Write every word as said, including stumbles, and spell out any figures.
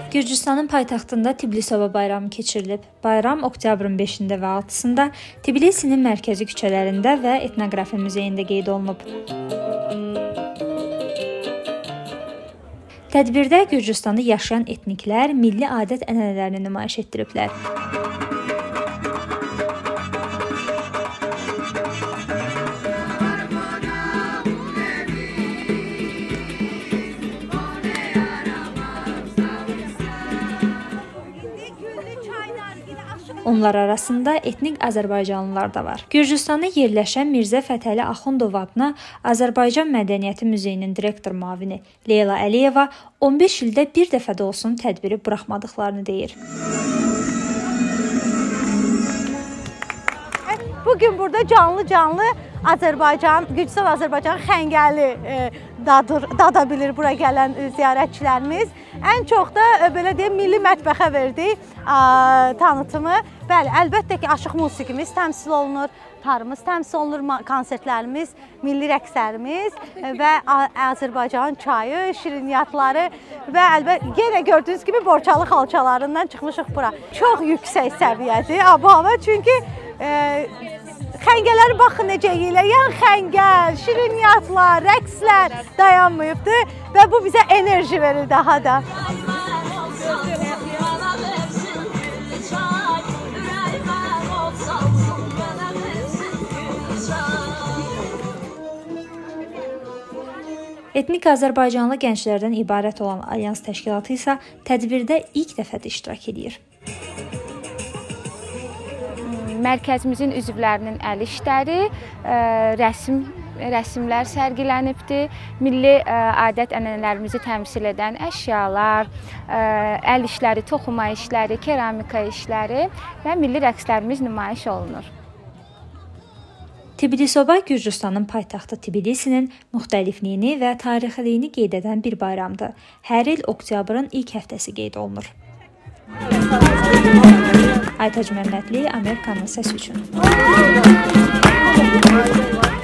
Gürcüstanın paytaxtında Tbilisi bayramı keçirilib. Bayram oktyabrın beşində və altısında Tbilisinin mərkəzi küçələrində və etnoqrafiya muzeyində qeyd olunub. Tədbirdə Gürcüstanda yaşayan etniklər milli adət-ənənələrini nümayiş etdiriblər. Onlar arasında etnik Azərbaycanlılar da var. Gürcüstanda yerləşən Mirzə Fətəli Axundov adına Azərbaycan Mədəniyyəti Muzeyinin direktor müavini Leyla Əliyeva on beş ildə bir dəfə də olsun tədbiri buraxmadıqlarını deyir. Bugün burada canlı-canlı Azərbaycan, Gürcüstan Azərbaycan xəngəli e, dadır, dada bilir bura gələn e, ziyarətçilərimiz. Ən çox da e, belə deyim, milli mətbəxə verdik e, tanıtımı. Bəli, əlbəttə ki, aşıq musiqimiz təmsil olunur, tarımız təmsil olunur, konsertlərimiz, milli rəqslərimiz e, və Azərbaycan çayı, şirniyyatları və əlbəttə yenə gördüyünüz kimi Borçalı xalçalarından çıxmışıq bura. Çox yüksək səviyyədir ab-hava, çünki e, xəngələri baxın necə yiyələyən xəngəl, şirniyyatlar, rəqslər dayanmayıbdır və bu bizə enerji verir daha da. Etnik Azərbaycanlı gənclərdən ibarət olan Alyans təşkilatı isə tədbirdə ilk dəfədir iştirak edir. Mərkəzimizin üzvlərinin əl işləri, rəsm, rəsmlər sərgilənibdir. Milli adət-ənənələrimizi təmsil edən əşyalar, əl işləri, toxuma işləri, keramika işləri və milli rəqslərimiz nümayiş olunur. Tbilisi Gürcüstanın paytaxtı Tbilisinin müxtəlifliyini və tarixiliyini qeyd edən bir bayramdır. Hər il oktyabrın ilk həftəsi qeyd olunur. Aytac Məmmədli, Amerikanın səsi üçün.